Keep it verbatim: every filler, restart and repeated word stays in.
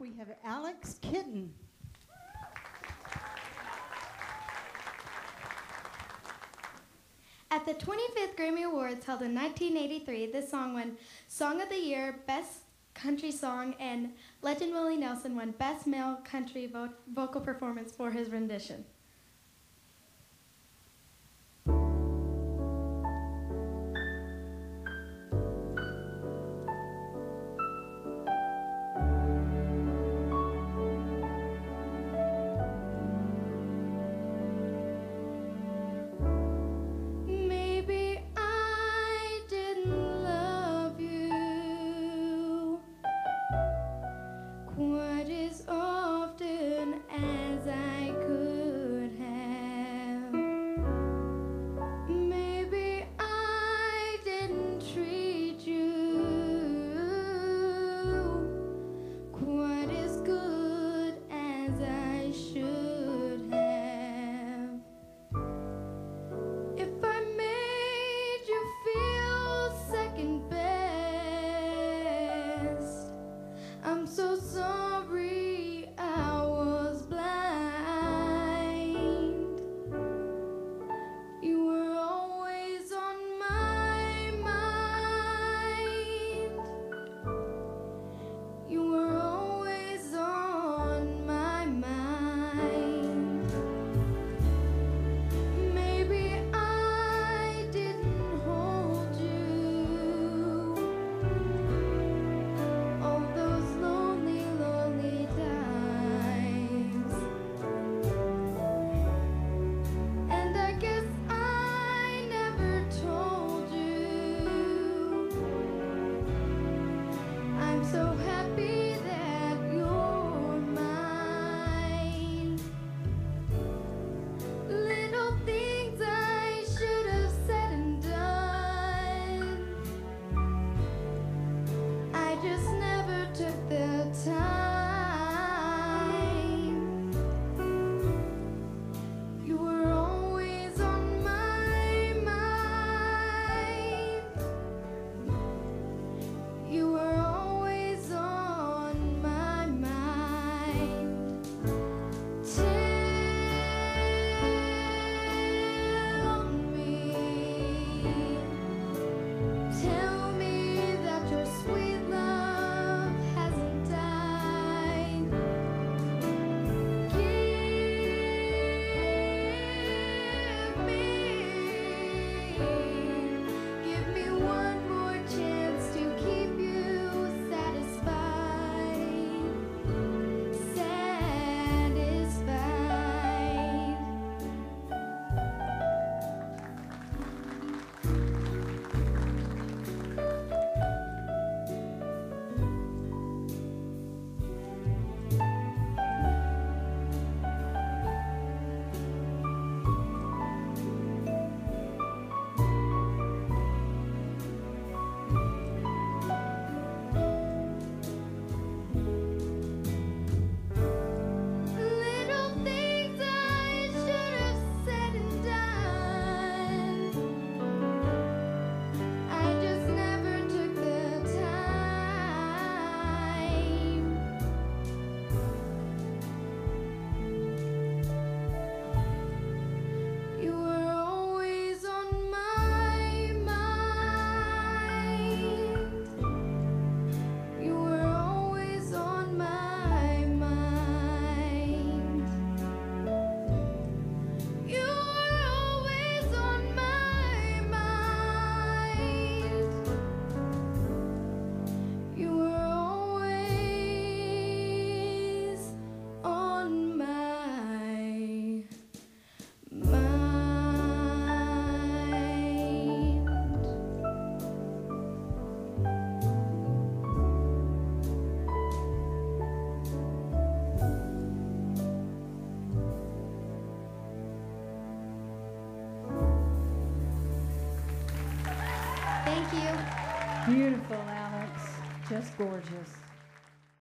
we have Alex Kitten. At the twenty-fifth Grammy Awards held in nineteen eighty-three, this song won Song of the Year, Best Country Song, and Legend Willie Nelson won Best Male Country vo Vocal Performance for his rendition. Quite as often as I could have. Maybe I didn't treat you quite as good as I should have. If I made you feel second best, I'm so sorry I was blind. You were always on my mind. You were always on my mind. Maybe I didn't hold you all those lonely, lonely times. And I guess I never told you I'm so happy that you're mine. Little things I should have said and done, I just never took the time. You were always on my mind. You were always on my mind. Tell me, tell me that your sweet love hasn't died. Give me, give me one more chance to keep you satisfied, satisfied. Little things I should have said and done, I just never took the time. You were always on my mind. You were always on my mind. You were always on my mind. You were always on my mind. Thank you. Beautiful, Alex. Just gorgeous.